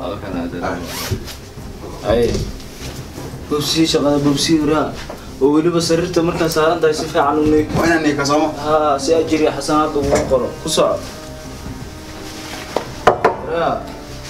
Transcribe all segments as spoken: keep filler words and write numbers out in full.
كان أي بوبسي شغال بوبسي ورا وولي بسررت مركز سهران دايس في عنونك وأنا نيك أسامة ها سأجري حسنات وقرا كسر ورا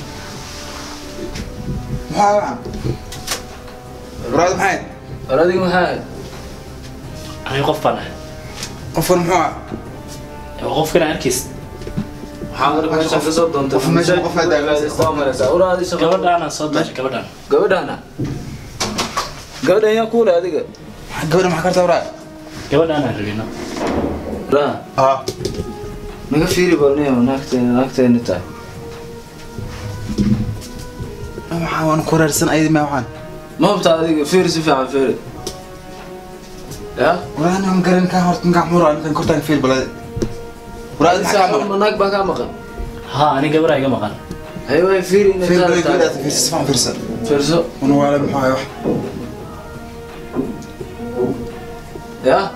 محمد وراد محمد ورادي محمد أنا قفنا قفر محمد قفنا أركيس محمد ما شاف صوت أنت قف ماشي قف هذا ورادي شغال قبل أنا صدق قبل أنا قبل أنا قبل أنا يقول هذيك قبل ما حكرت وراد قبل أنا ربينا را آه نقفيري بني وناكتين ناكتين نتاع محمد أنا كورر سنة أيدي ما وحن ما بتاع هذيك فيرس في عن فيرس يا وأنا مقرن كان هرت نقع مرة أنا كان كورتان في البلد وراد ساعة منك بقى مقام ها أنا قبل أيام مقال أيوة فيري في البلد بدأت في سفان فرسة فيرسو وأنا ولا محمد واحد يا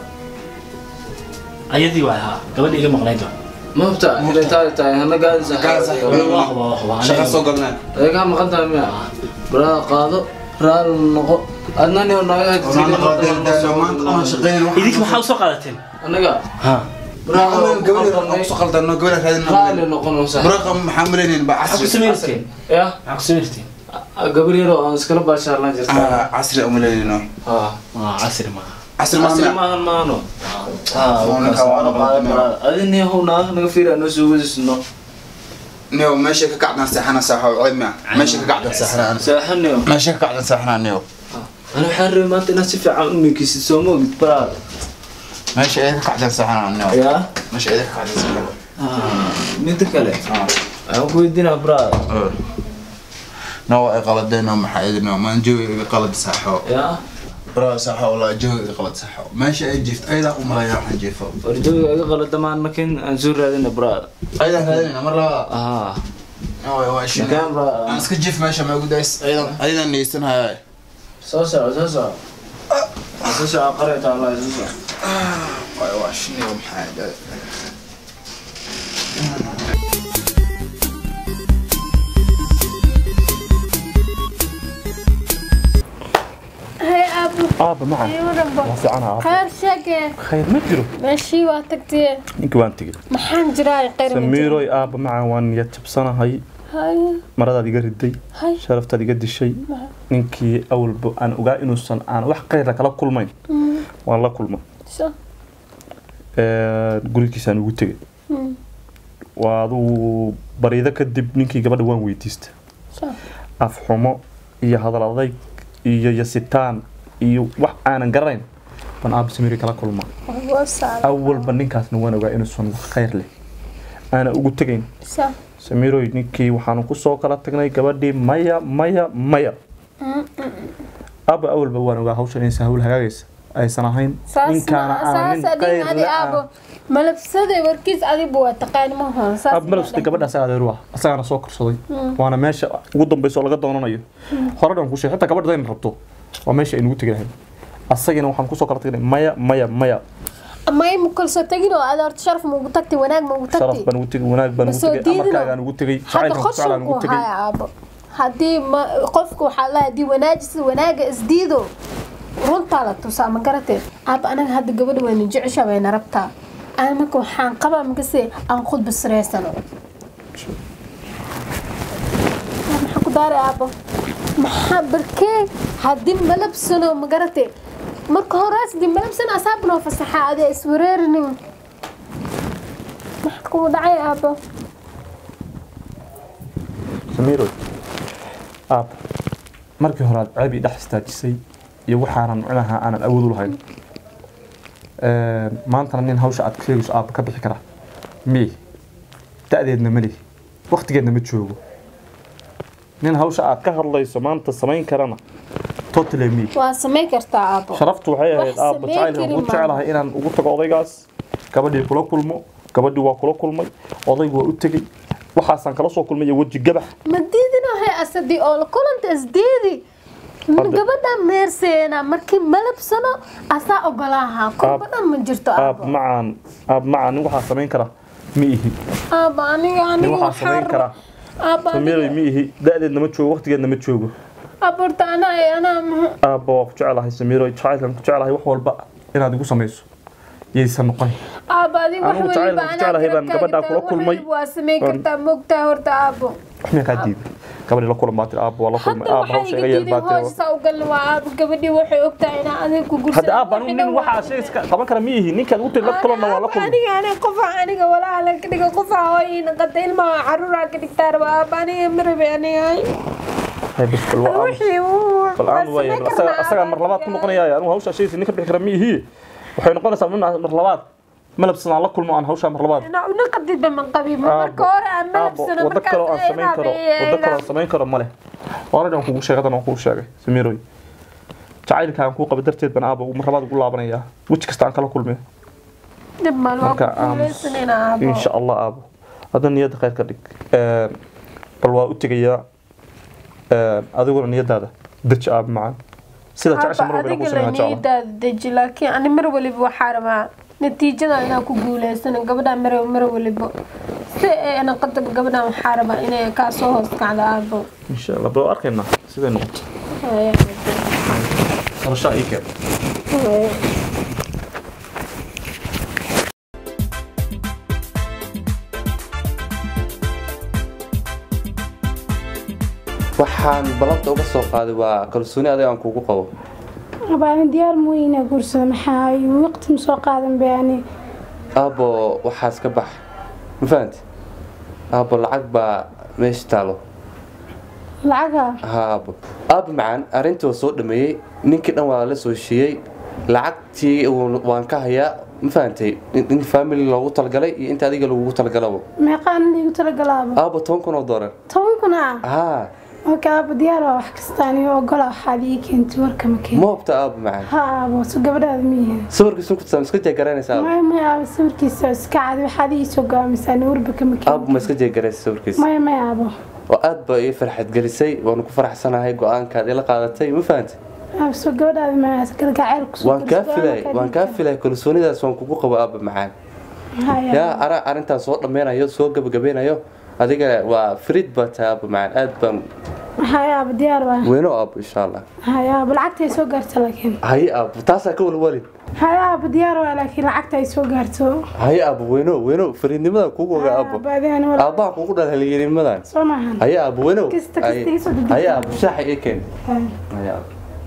أيدي وعها قبل أيام مقالين ما بتاع اللي تاعي تاعي أنا قاعد صح قاعد صح. واحد واحد شغل سوق قلنا هيك هم قدام ميا برا قاضو رال نقو أنني ونايا وأنا قاعد دائما أنا شغالين واحد إيديك محاول سوق قادتين أنا قاعد ها برا قبل سوق قلنا قبل هذا رال نقو نوسا برقم محملين عقب بعصر سميرتين يا عقب سميرتين قبل يرو أسكال باشار لا جرت عصر أملين آه آه عسر ما عصر ما أصل ما ما ما نو آه وانا كوانا بعضنا. أدني هو ناه نغفير أنو سويس إنه نيو ماشي كقعدنا ساحنا ساحة وعلمنا ماشي كقعدنا ساحنا أنا ساحني ماشي كقعدنا ساحنا نيو أنا حر ما تناسي في عمي كيس سومو برا ماشي إيه كقعدنا ساحنا نيو يا ماشي إيه كقعدنا ساحنا آه مين تكلم آه أنا كوي دينا برا نو غلط دينا محايدنا ما نجوي غلط ساحة يا برا ساحة ولا جوي غلط ساحة ماشي إيه جفت أيضا وما راح نجيفه ورجوي غلط دمان مكان أنزور هذين برا أيضا هذين مرة آه أوه واش مكان برا أنا سكت جيف ماشي ما يقول دايس أيضا أيضا نيستن هاي سوسة سوسة سوسة قريت على سوسة واي واش نيوم حاجة هاي أبو آب معه أيوة ربا وفي أنا آب خير شقة خير ما جرو ماشي واتكتي إنك وان تجي محن جراي غير سميروي آب معه وان يتبصنا هاي هاي مرة دي قردي هاي شرفت دي قد الشيء إنك أول ب أنا أجا إنه سن أنا واحد غير لك لا كل مين والله كل ما شو قولي كيسان وتجي وهذا بريدة كدب نينكي قبل وان ويتيست شو أفهمه إيه هذا الأضيق إيه يستان إيه واحد أنا قرين من أب سميري كلا كل ما أول بنينكاس نوانا وجا إنه سن خير لي أنا أقول تجين شو سميروي ninkii waxaan ku soo kala tagnay gabadhii maya maya maya aba awalba waan ogaa hawshan inay hawl hagaagaysa aysan ahayn ninkaana aanin qayb abo malabsade warkiis adigu waa taqaan ma hoon saas ab malabsade gabadhaas aad ruux asagana soo korsaday waana meesha ugu dambayso laga doonanayo horadan ku sheegay xitaa gabadha in rabto waa meesha ay ugu tagay asagana waxaan ku soo kala tagnay maya maya maya ما يمكن ستجينه على أرض شرف موجودتي وناج موجودتي شرف بنوتي وناج بنوتي أما كان نوتي حتى خشوا هاي عبا هدي ما قفكوا حلا دي وناجس وناج إزديدو رنت على توسع ما قرأت عبا أنا هاد قبل وين نجعش وين ربطها أنا ما كون حان قبل مقصي أنخذ بالسريس أنا ما حكوا داري عبا ما حبركي هدي ملبسنا ما قرأت marka horaas dib malabsan asaabno fasaxaade iswareerni maxku dhacay aabo سميرو آب markii hore caabi dhax istaajisay iyo waxaanan macnaha aanan awood u lahayn ee maanta nin hawsha aad kaleeys aab ka bixi kara mi taadeedna mali waqtigeedna ma joogo nin hawsha aad ka hadlayso maanta samayn karana totally me waa sameey kartaa aabo sharaftu waxay ahayd aab jacayl ugu jecelahay inaan ugu tago odaygaas gabadhii kula kulmo gabadhii waa kula kulmay odaygu waa u tagay waxaasan kala soo kulmay waji gabax madidina hay asadi oo kulanta isdeedi من قبل ميرسينا مركي ملبسنا أسا أقولها كل بدنا من جرتو أب معن أب معن وحى سمين كره ميه أب أنا يعني وحى سمين كره Aba سميري ميهي دقدي نما جوجو وقتيgeedna ma joogo aborta ana ana abo ku jecelahay Samiiro jacaylan ku jecelahay wax walba inaad igu sameeyso yeesan noqon aba adigu wax waliba ana jecelahay baan gabadha kula kulmay waa sameey kartaa mogta horta abo ma qadiid gabadha la kulmaatay abo la kulmay abo hawsha iga yeel baatay hoosta u gal waa abo gabadhi waxay ogtahay in adiga ku gursan hada abo nin waxa shay iska qaban kara miihi ninka ugu tirad kulana waa la kulmay aniga aniga qof aniga wala la kadiga qof hooyin qadayl ma caruura ka dhigtaa aba aniga marabe aniga hay bas bal waa bal aan way asaga asaga mar labaad ku noqonaya anu hawsha shay ninka bixi kara miihi waxay noqonaysaa mar labaad malabsan la kulmo aan hawsha mar labaad ina una qadid man qabi marka hore aan malabsan marka kale aan sameyn karo wada kale aan sameyn karo male hore aan kugu sheegadan aan kugu sheegay Samiiroy jacaylka aan ku qabo darteed ban aabo mar labaad ugu laabanaya wajh kasta aan kala kulmay dib mal waa ku leesanina aabo insha Allah aabo hadan niyad khayr ka dhig ee bal waa u tagayaa ee adiguna niyadaada daj aab macaan sida jacayl mar walba ku sameeyay niyadaada daj laakiin ani mar waliba waxa rabaa natiijada inaan ku guuleysan gabadha mar mar waliba si ana qadab gabadha waxa rabaa inay ka soo hoos kacdo aabo insha Allah bal arkayna sida noqoto رشا إيكا waxaan balanta uga soo qaaday waa kalsooni adiga aan kugu qabo abaan diyaar mooyina guursan maxay waqti soo qaadan baani abo waxaas ka bax ma fahanti abo lacag baa meesha taalo lacaga abo abo macaan arintii soo dhameeyay ninkii dhan waa la soo shiyay lacagtii waan ka hayaa ma fahantay in family loogu talgalay iyo inta adiga loogu talgalabo meeqaan liigu talgalabo abo toban kun oo dollar toban kun ah ha okay abo diyaar wax kastaan iyo ogol waxa ii keentay warka ma keen moobta abo macaan ha abo soo gabadhaada miyaa sawirkiisu ku tsaam iska jeegaranaysaa ma ma abo sawirkiisa iska cad waxa ii soo gaamisan warba kama keen abo ma iska jeegaraysaa sawirkiisa ma ma abo oo aad ba ii farxad gelisay waan ku faraxsanahay go'aankaad ila qaadatay ma fahantay abo soo gabadhaada ma iska gacayl ku soo waan ka filay waan ka filay kalsoonidaas waan kugu qabo abo macaan ya ara arintaas soo dhameenayo soo gabagabeenayo adiga waa frid bata abo macaan aad baan هاي أبو ديار وين؟ وينو أبو إن شاء الله. هاي أبو العقد يسوق قرته لكن. هاي أبو تاسع كول ولد. هاي أبو ديار ولكن العقد يسوق قرته. هاي أبو وينو وينو فريني ماذا كوكو أبو. بعدين ولا. أبا كوكو ده هاليجي ماذا. سمعان. هاي أبو وينو. كست كست يسوق. هاي أبو شاحي إيه كان. هاي. هاي أبو.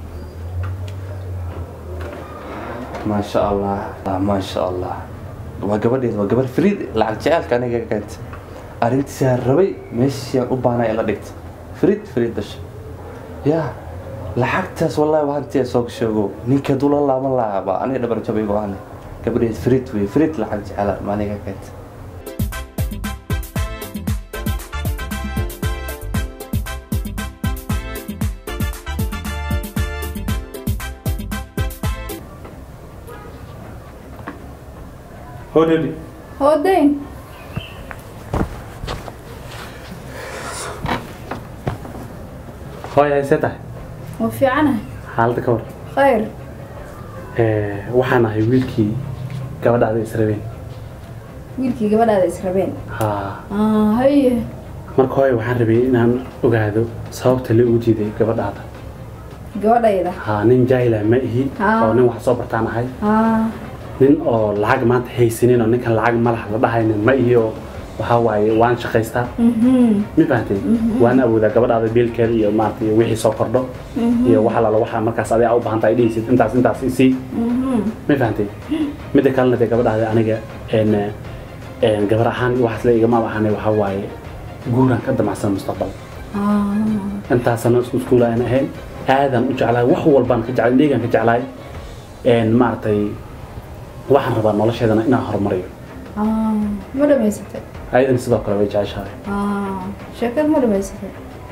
ما شاء الله ما شاء الله. وقبل وقبل فريد العقد شعال كان يجي كانت. أرنت سهر ربي ماشي أبانا إلا دكت. فريد فريد بش. يا لحقتس والله وانتي سوق شوقو نينك دول الله ما الله با انا دبر جبي بواني قبل فريت وي فريت لحقت على ما نيغا كنت هودي هودين هاي سيده وفي عنها حالتك كور خير ee waxaan ahay wiilkii gabadhaada israbeen wiilkii gabadhaada israbeen ha ah haye marka hooyo waxaan rabay inaan ogaado sababta la ugu diiday gabadhaada gabadhayda ha nin jaahil ah ma ihi oo nin wax soo bartaan ahay ha nin oo lacag maanta haysanin oo ninkan lacag malax la dhahaynin ma ihi oo waxa waaye waan shaqaystaa mi fahtay waan awoodaa gabadhaada biilkeeda iyo maartay wixii soo kordho iyo waxa la waxa markaas adiga u baahan tahay dhigaysid intaas intaas isi mi fahtay mid kale la gabadhaada aniga een een gabar ahaan waxaas la iga ma waxaan waxa waaye guuran ka damacsan mustaqbal ah intaas ana isku iskuulaan ahayn aadan u jeclahay wax walbaan ka jeclay deegaan ka jeclahay een maartay waxaan rabaa nolosheedana inaan horumariyo ah ma dhameysatay aydan sidoo kale way jeceshahay ah sheekad ma dhameysatay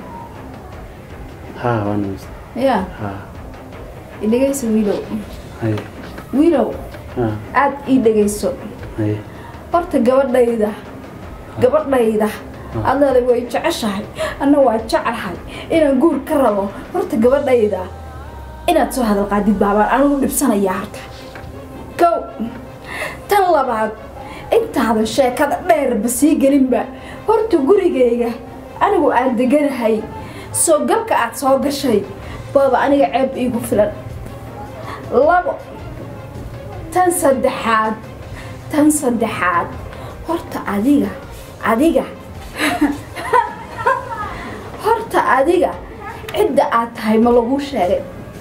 ha waan dhameystay ya ha idagayso wiilow hay wiilow ha aad ii dhagayso hay horta gabadhayda gabadhayda adna way jeceshahay anna waa jecelahay inaan guur ka rabo horta gabadhayda inaad soo hadal qaadid baabaan anigu dhibsanaya horta kow tan labaad intaada sheekada dheer ba sii gelinba horta gurigayga anigu aan deganahay soo galka aad soo gashay baaba aniga ceeb iigu filan labo tan saddexaad tan saddexaad horta adiga adiga horta adiga cidda aad tahay ma lagu sheegay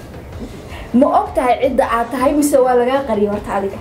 ma og tahay cidda aad tahay mise waa lagaa qariyay horta adiga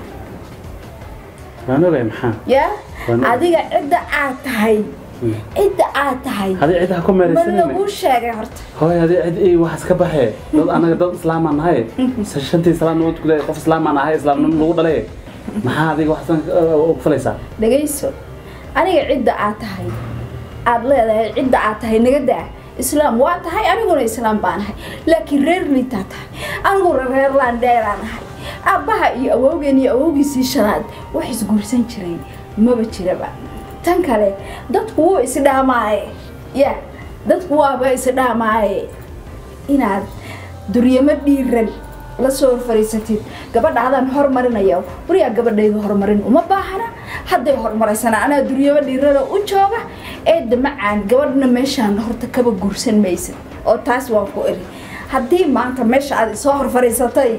waan ogahay maxaa ya adiga cidda aad tahay cidda aad tahay hadii cid ha ku ma meeraysanay lagu sheegay horta hooy hadii cid ay wax ka baxee dad anaga dad islaam aan nahay shantii salaad noo tukaday qof islaam aan ahay islaamnimo lagu dhalay maxaa adiga wax san u falaysaa dhagayso aniga cidda aad tahay aad leedahay cidda aad tahay naga daa islaam waa tahay aniguna islaam baan ahay laakiin reer liitaa tahay aniguna reer laandheeraan ahay aabbaha iyo awowgeen iyo awowgiisii shanaad wax isguursan jiray maba jiraba tan kale dadku wuu isdhaamaaye ya dadku waaba isdhaamaaye inaad duryamo dhiiran la soo fariisatid gabadhaadaan hormarinayo wariyaa gabadhayda horumarin uma baahana hadday horumaraysanaa anaa duryamo dhiirada u jooga eedda macaan gabadhna meeshaan horta kaba guursan maysid oo taas waan ku eri haddii maanta meesha aad isoo hor fariisatay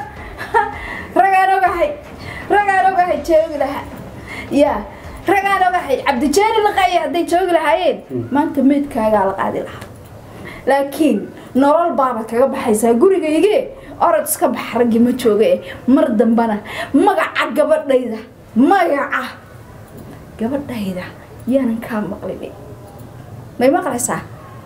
ragaan ogahay ragaan ogahay joogi lahaa ya ragaan ogahay cabdijeeri laqaaya hadday joogi lahaayeen maanta meydkaagaa la qaadi lahaa laakiin nolol baaba kaga baxaysaa gurigaygee orod iska bax raggii ma jooga eh mar dambana magaca gabadhayda magaca gabadhayda yaanan kaa maqlin may maqlaysaa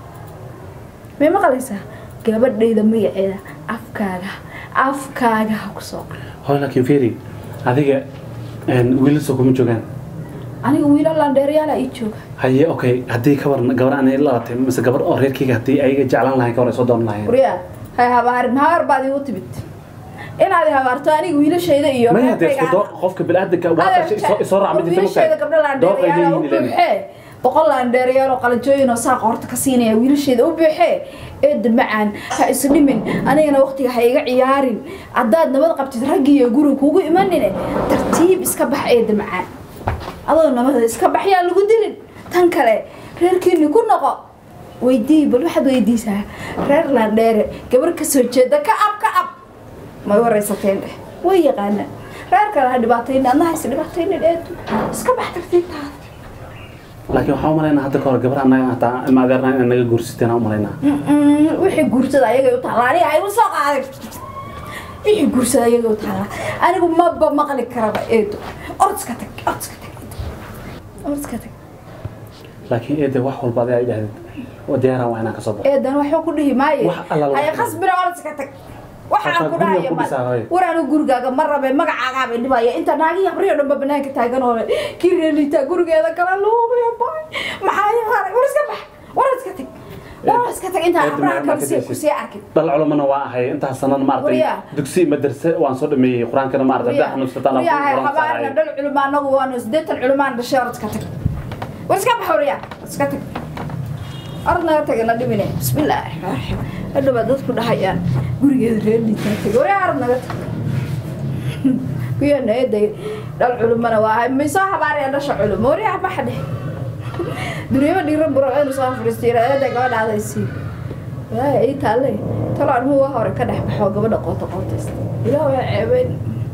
may maqlaysaa gabadhayda magaceeda afkaaga afkaaga ha ku soo qara hooy laakiin fiiri adiga wiilasoo kuma joogaan aniga wiilal laandheerayaala ii jooga haye okay haddii ka waran gabar aan la laatay mise gabar oo reerkayga haddii ayaga jeclaan lahayn ka hor ay soo doonan lahayn wariyaa hay habaarin habaar baad igu timid inaad habaarto aniga wiilashayda iyo ma yahay isku doo qofka bilaadanka waa soo soo raacmay jirtay wiilashayda gabdho laandheerayaala u buuxee boqol laandheerayaal oo qalajooyin oo saaqa horta ka siinaya wiilashayda u buuxee eedda macaan ha isdhimin anigana waqtiga ha iga ciyaarin haddaad nabad qabtid raggii iyo guriga kuugu imanine tartiib iska bax eedda macaan adoo nabada iska baxyaa lagu dilin tan kale reerkiini ku noqo weydii bal waxaad weydiisaa reer laandheere gabar ka soo jeeda ka ab ka ab may waraysateen dheh way yaqaanaan reer kale ha dhibaatayni adna hayse dhibaataynin eedu iska bax tartiibtaada laakiin waxaan u malaynaa hadda ka hor gabar annaga hataa ilma adeernaa inaan naga guursateen u malaynaa wixii guursada ayagay u taallaa aniga ay u soo qaaday wixii guursada ayagay u taallaa anigu maba maqli karaba eedu ordska tag ordska tag ordska tag laakiin eede wax walba adiga ay dhahdeen oo diyaaraan waa inaan ka soo baxo eedan waxba ku dhihi maaye Wax alla la- haya khasbina ordska tag waxaan Hataa ku guriga dhahayo ku ma dhisaa hooyo. waraanu gurigaaga ma rabe magacaagaa bay dhibaya inta naagii habriyo dhanba banaanka taagan oo kii reelitaa gurigeeda kala luubaya baay maxaa ii haray war iska bax war iska tag war iska tag intaa Eed habraha ma- kale ma si kadib. ku sii arkin dhal culamana waa ahay intaas sanan maartay Wariyaa. dugsi madarse waan soo dhameeyay qur-aankana maartay hadda xanuunsataan aan wariyaa qur-aan habaarna saaray dhal culimo anagu waanu sideetan culimaan dhashay war iska tag war iska bax wariyaa iska tag orod naga tagana dhibine bismillaahi raxmaani raxiim hadhow dadku dhahayaan gurigeeda reelitaa tag wariyaa orod naga tag kuyana eeday dhal culimana waa may soo habaaraya dhasha culimo wariyaa baxa dheh duryama dhiiran buro aynu soo fariistiira eeday gabadhaadaysii waa ay taalle talo anuu waa hore ka dhex baxo gabadha qoota qootaysta ilaa waa ceebeyn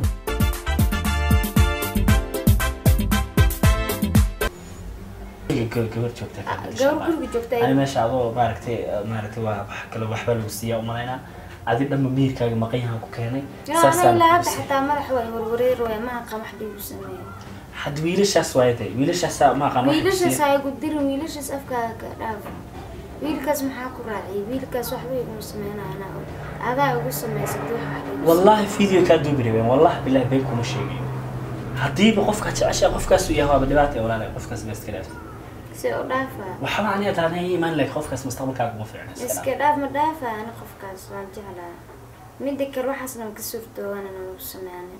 gabar joogta gabar guriga joogta ani meesha adoo maaragtay maaragtay waa wax kale waxba lagu siiyaa umalaynaa adi dhanba miirkaaga maqan yahan ku keenay anaga ilaa hadda xataa madax way warwareer way ma aqaan wax dhiigu sameeyo had wiilashaas waay tahay wiilashaas ma aqaan wax wiilashaas ay ku dirin wiilashaas afkaaga ka dhaaf wiilkaas maxaa ku raaciyay wiilkaas waxba iguma sameynayna adaa ugu samaysatay wax wax dhiigu wallahi video ka duubi rabeen wallahi billahi bay kuma sheegay hadiiba qofka jecesha qofkaas uu yahay waa dhibaato walaalahay qofkaas bas kale si u dhaafa waxa aan aniga taanay iimaan leh qofkaas mustaqbalkaaga uma fiicna iska dhaaf ma dhaafa ana qofkaas waan jeclaa midda kale waxaasna ka suurtoowana nagu sameeyay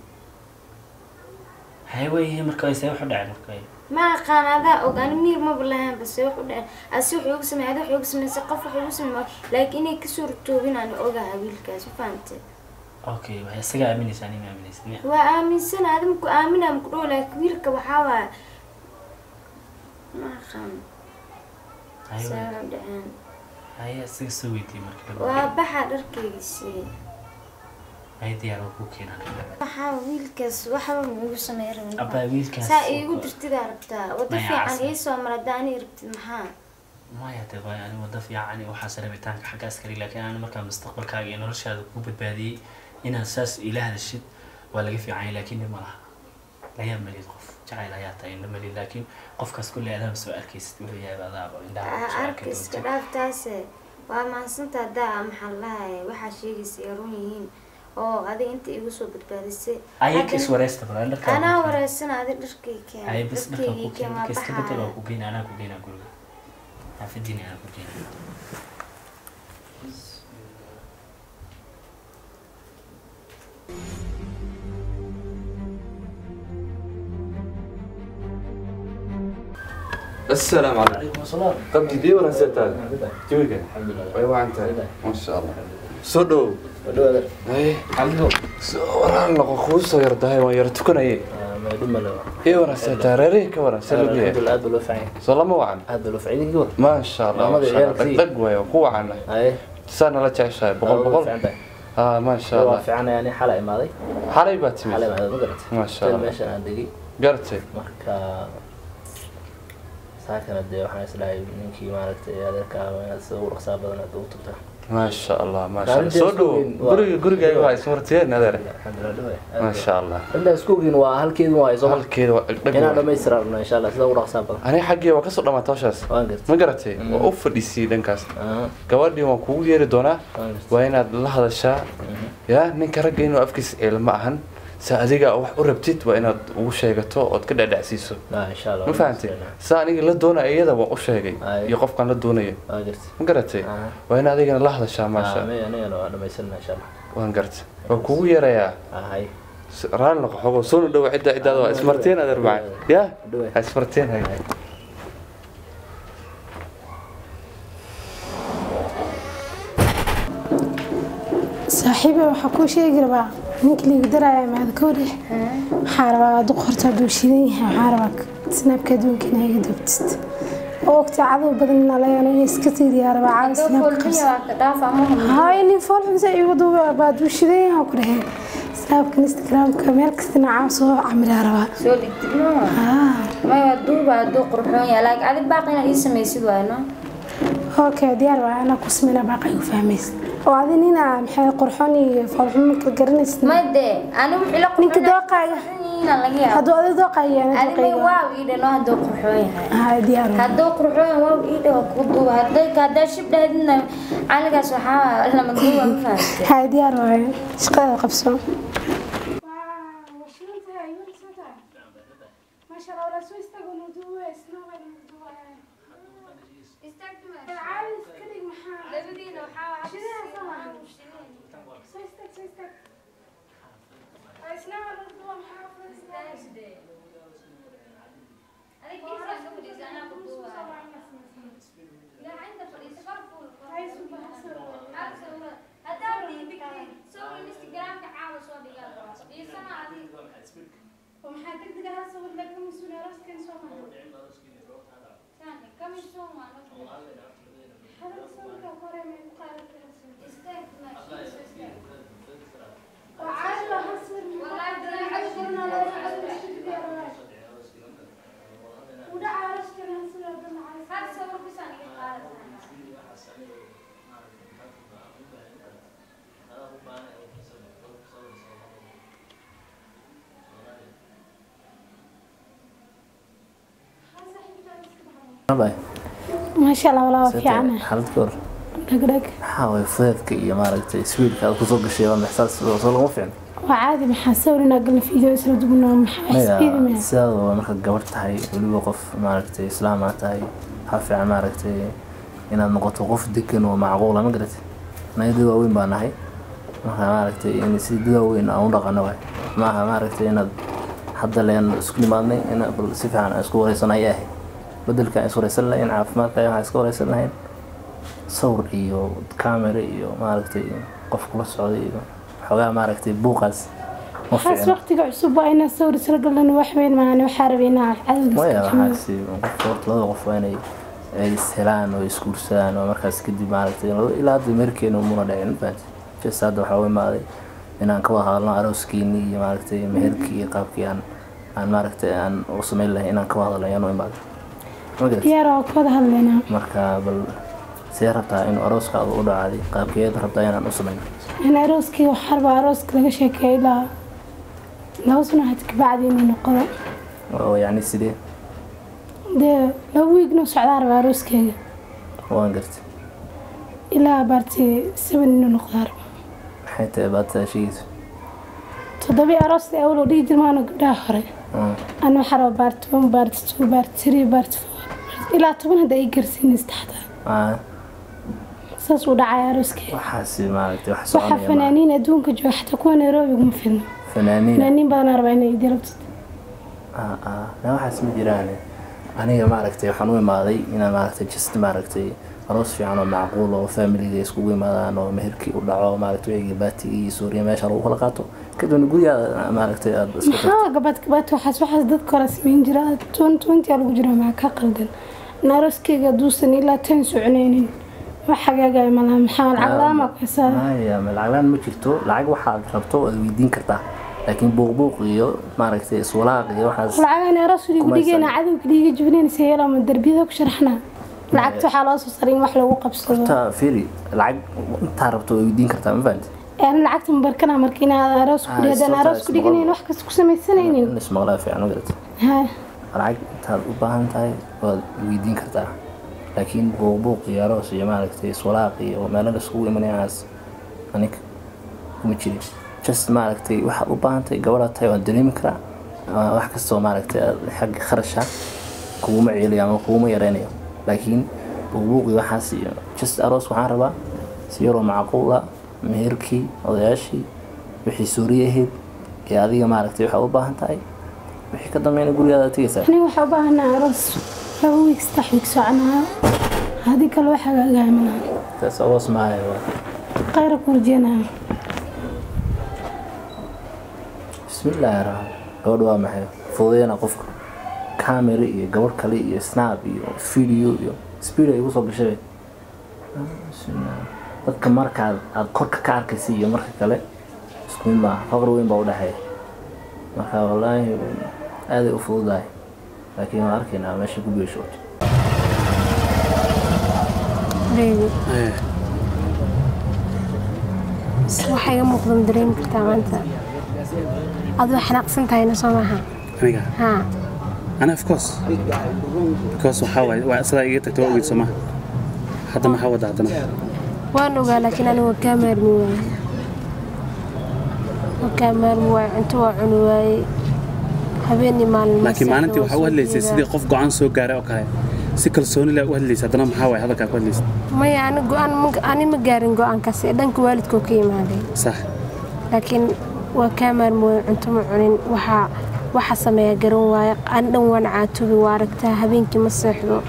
hay way markaa ay wax u dhacay markaa ما قان هذا وقال مير ما بالله بس يروح أسوح يقسم هذا يقسم نسقف يقسم لكن إني كسر توبين أنا أوجا هبيل كاس فهمت اوكي وهي سجى امين ثاني ما امين سنه وآمن سنة هذا مك آمن أم كرولا كبير كبحاوة ما خان saa dhaceen هاي سويتي مركب waa baxa dharkaygiisii هاي ديار أبوكينا waxaa wiilkaas waxba ma igu sameyn rabin أبا ويلك saa iigu dirtidaa rabtaa wada fiican ii soo mara daani rabtid maxaa ما يتبع يعني وظف يعني وحاسة بتاعك حق عسكري لكن أنا مركب مستقبل كاجي أنا رش هذا كوب بادي إن أساس إلى هذا الشيء ولا جي في عين لكن ما راح لا يعمل يقف جعل حياته إنما لكن قف كاس كل هذا سؤال كيس تقول يا بعض arkis ka dhaaftaase waa maansanta daa maxallaha waxa sheegaysa yaruunihiin oo adiga inta igu soo badbaadisay أيك إيش ورثت بقى لك أنا ورثنا هذه الدركيكة هاي بس نحن كوكين كيس تبتل أو كوكين أنا كوكين أقول في الدنيا أنا كوكين السلام عليكم. عليكم السلام. قبل دي ولا ستة؟ جويك. الحمد لله. أيوة أنت. ما شاء الله. صدو. ودو هذا. إيه. الحمد لله. ورا لقى خوص يرتاح ويرتكون إيه. ما يدوم له. إيه ورا ستة ريك ورا سلبي. الحمد لله هذا الوفعين. سلام وعن. هذا الوفعين يقول. ما شاء الله. ما شاء الله. دقوة وقوة عنا. أيه. سنة لا تعيش هاي بقول بقول. آه ما شاء الله. وفعنا يعني حلقة ماضي. حلقة باتمي. حلقة ماضي ما قرأت. ما شاء الله. ماشي أنا دقيق. قرأتي. مركا. ساكن الدنيا وحنا سلاي منكي مالك هذا كلام سوور حساب بدنا دوتك ما شاء الله ما شاء الله صدو قري قري جاي واي سمرتين هذا الحمد لله ما شاء الله إلا سكوكين وهالكيد واي صح هالكيد هنا لما يسرع إن شاء الله سوور حساب أنا حقي وكسر لما تاشس ما قرأتي وأوفر دي سي دنكاس كوادي ما كول يري دونا وين اللحظة الشاء يا نك رجع إنه أفكس علم معهن سأديك أو قربتيت وأنا وش هيجتو أو كده دعسيسو لا إن شاء الله ما فهمتي سأني لا دونا أيده وش هيجي يقف كان لا دونا يه ما قرأتي وأنا هذيك اللحظة الشاء ما شاء أنا أنا أنا ما يسلنا إن شاء الله وأنا قرأت وكول يري يا هاي ران لك حقو صون دو عدة عدة اسمرتين هذا أربعة يا اسمرتين هاي صاحبي وحكو شيء قربا ممكن يقدر مع ذكوري حاربا دقرت دوشيني حاربك سناب كدون كنا يدبتست وقت عضو بدنا لا يعني يسكتي يا ربع على سناب قبس هاي اللي فول زي يودو بعد وشيني هكره سناب انستغرام كاميرا كستنا عاصو عمري ربا سو دقتنا اه ما يودو بعد قرحون يا لاك عاد باقينا يسميسيد وانا اوكي ديار وانا كسمنا باقي وفهميس وعدينينا محي قرحوني فرحون كل قرنيس ما دي انا وحي لك نينك دوقاي هادو ادي دوقاي انا دوقاي واو ايده نو هادو قرحون هاي ديار هادو قرحون واو ايده كودو هادي هادا شبدهدنا عالقاس waxaa lama goowa ma faastay هاي ديار واي shaqada qabso ما شاء الله ولا سوي استغنوا دو اسنا وين دو استغنوا العالم كدي maxaa labadiina waxa shireen soo istag soo istag اسنا ولا دو maxaa fadhiistay أنا كيف أنا بدي أنا بدو لا عندك فريق فرفول هاي سوبر حسن حسن هذا بدي بكري سوي الانستغرام كعاوز صوبي قال دي سنة عادي ومحتاج تقدر تصور لك كم سنة راس كان سوما ثاني كم سوما هذا سوي كفارة من قارة استاك ماشي وعاد حسن والله بدنا عشرنا لا يعرف يا رجال وده عارف كان هنسوي هذا عارف هذا صور بس أنا قارة ما شاء الله والله في عنا حالة كور دق حاول فضيتك يا مارك سويدك هذا كوزوق الشيء ولا إحساس وصل مو فين وعادي محاسور نقلنا فيديو يسرد منه محاسبين ما ساد ومرك جبرت هاي ولي وقف مارك إسلامات هاي حافي على مارك إن النقطة وقف دكن ومعقولة ما قدرت ما يدوا وين بانا هاي ما مارك إن سيدوا وين أو رقنا وين ما مارك إن حتى لين سكني مالني إن بالصفة عن أسكور صنايعه بدل كان يصور يسلا إن عارف ما كان يسكور يسلا هين صور إيو كاميرا إيو ماركتي قف كل السعودية حوالي ماركتي بوقس خاص وقتك عصب أنا صور سرقل لنا وحوين ما أنا وحاربينا ما يا حاسي قف وقت لا قف ويني ay ishelaan oo iskuursadaan oo markaas kadib maaragtay ilaa hadda meherkeena muna dhicin fahanti just hadda waxaa u imaaday inaan ka wada hadalno arooskeenii iyo maaragtay meherkii iyo qaabkii aan aan maaragtay aan u samayn lahay inaan ka wada hadalno ayaan u imaaday diyaar oo ka wada hadlaynaa marka bal see rabtaa inuu arooskaada u dhacday qaabkeed rabtaa inaan u samayno أنا أروسكي وحرب أروسك لقى شيء إلى لو سمحت بعد إني نقرأ oo yacni sidee ده لو يجنوس على أربع أروسكي waan gartay إلى بارتي سبن إنه نقرأ maxay tahay baad taashigiisu تضبي أروسي أول ودي جرمانو داخري أنا حرب بارت ون بارت تو بارت تري بارت فور إلى طبعا هذا يجرسين استحدا ah ساس ودعاء أروسكي waxaasi maaragtay wax صح soconaya فنانين أدونك جو حتى كون نيروبي قم فيلم fanaaniin فنانين بان أربعين يدربت ah ah na waxaas ma jiraan aniga maaragtay waxaan u imaaday inaan maaragtay just maaragtay aroos fiican oo macquul oo familiga iskugu imaadaan oo meherkii u dhaco maaragtay weeyga baatigii iyo suuriya meesha lagu kala qaato kadibna guriga maaragtay aad isku tagto maxaa gabadh gabadh waxaas waxaas dad kale sameyn jira twenty twenty lagu jira ma ka qaldan naaroskeyga duusan ilaa tan soconaynin wax xagaaga ma laha maxaa lacag lama kasaa maya ma lacag laan ma jirto lacag waxaad rabto oo weydiin kartaa laakiin buuq-buuq iyo maaragtay iswalaaq iyo waxaas lacag naaroskeyga dhigeena cadawga dhiga jibinaysa yeelaa ma darbiyada ku sharaxna lacagta waxaa loo soo sarin wax lagu qabsado ta fiiri lacag intaa rabto oo weydiin kartaa ma fahanti يعني لعقت مبركنا مركينا أراس كلي هذا أراس كلي جنين واحد كس كسمة سنين الناس مغلا في عنو قلت ها العق تال وباهن تاي ويدين كرتا لكن بوبوق يا راس يا مالك تي سولاقي وما لا سوق من ناس أنيك ومشي just مالك تي واحد وباهن تاي قبل تاي ودريم كرا واحد كسو مالك تي حق خرشة كوما عيلي أما كوما يراني لكن بوبوق وحاسي just أراس وحاربة سيرو معقولة meherkii odayaashii wixii suuriyaheed ee adiga maaragtay waxa u baahan tahay wixii ka dambeeyna gurigaada tigaysaa أنا وحب أنا أراس لو يستحيك سعنها هذه كل واحد جايمنا taas awoos maayo غير كورجينا bismillaahi raxmaan gabadh waa maxay fududeena qofka camera iyo gabar kale iyo snap iyo video iyo speed ay ugu soo gashay dadka markaad aad korka ka arkaysa iyo marka kale isku mid maaha faqri weyn baa u dhexeeya marka wallaahi aaday u fududahay laakiin waan arkaynaa meesha ku geeshooto waxay iga muuqdan dareemi kartaa maanta adoo xanaaqsan tahayna soo maaha aniga haa أنا of course because وحاول وأصلا يجي تتوقع سما حتى ما حاول دعتنا waan ogaa laakiin aniga waa kaa maarmi waaye waa kaa maarmi waaye cunto waa cuni waaye habeenii maalin laakiin maalintii waxaa u hadlaysay sidii qof go-aan soo gaaray oo kale si kalsooni leh u hadlaysay haddana maxaa waaye hadalkaa ku hadlaysay maya ani go-aan ani ma gaarin go-aankaas ee dhanka waalidkoo ka yimaaday sax laakiin waa kaa maarmi waaye cunto ma cunin waxaa waxa sameeya garan waaye aan dhan waan caatubi waa aragtaa habeenkii ma seexdo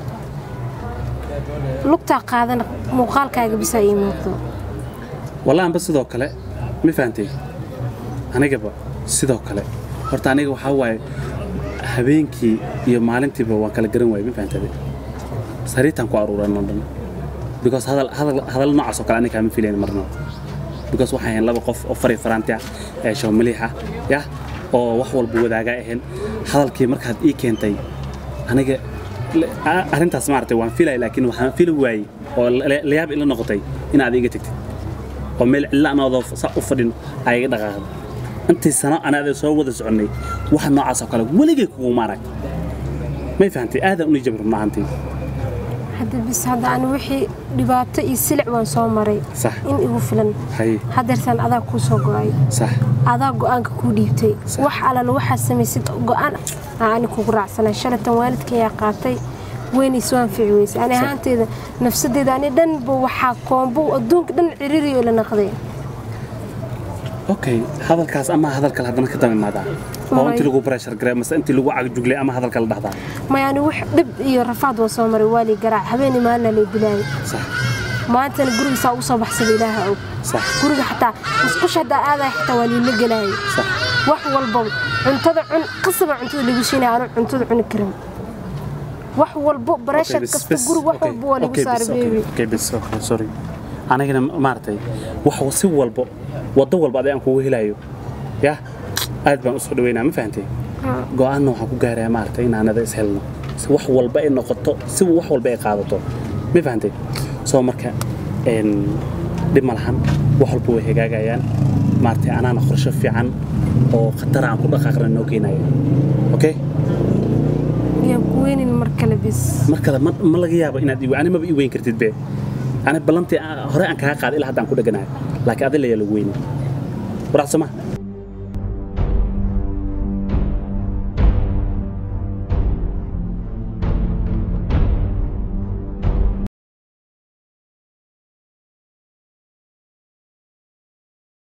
lugtaa qaadana muuqaalkaaga bisa ii muuqdo والله أنا بس ذوق كله ما فهمتي أنا جبا سيدو كله horta aniga waxa waaye habeenkii iyo maalintiiba waa kala garan waayay ma fahantaday sariitan ku aruuran London because hadal hadal hadal noocaas oo kale aniga ma filayn marna because waxaan laba qof oo fari faranti ah ee show milixa ya oo wax walba wadaaga ahayn hadalkii markaad ii keentay aniga arintaas maartay waan filay laakiin waxaan fili waayay oo la yaab ila noqotay inaad iga tagtid oo meel illa anadoo u fadhin ay iga dhaqaaqdo intii sano anaada soo wada soconay waxa noocaas oo kale waligay kugu maarag ma fahanti aada u jabr maahantii hadda bis hadda aan wixii dhibaato iyo silic waan soo maray صح in igu filan hay hadeersan adaa ku soo go'ay صح adaa go'aanka ku dhiibtay wax alal waxa samaysid go'aan aan ku raacsanay shalatan waalidkay yaa qaatay وين يسوان في عويس أنا هانتي نفس دي داني دن بو وحاكم بو أدونك دن عريري ولا نقضي أوكي هذا الكاس أما هذا الكل هذا نكتب ما ده هو أنت لقوا بريشر قريب مثلا أنت لقوا عقد جقلي أما هذا الكل ده ما يعني وح دب يرفض وصامر والي قرع حبيني ما أنا اللي بلاي صح ما أنت الجروب ساو صباح سبيلها أو صح جروب حتى مسقش هذا هذا حتى والي اللي جلاي صح وح والبو انتظر عن قصبة انتظر اللي بيشينا عن انتظر عن الكرم wax walbo barashad kasta guri wax walbo waa lagu saar baby okay bas sorry anagana maartay wax si walbo wado walba aan kugu helayo ya aad baan u soo dhaweynaa ma fahantay go'aan waxaan ku gaaray maartay in aanada is helno si wax walba ay noqoto si wax walba ay qaadato ma fahantay soo marka een dib malahan wax walba way hagaagayaan maartay anaana qorshe fiican oo khatar aan ku dhaqaaqna noo keenayo okay يا كوين المركلة بس مركلة ما ما لقي يابا إن أدي أنا ما بي وين كرتيد به أنا بلنتي هراء أنك هقعد إلى حد أن كودا جناي لكن هذا اللي يلويني وراح سمع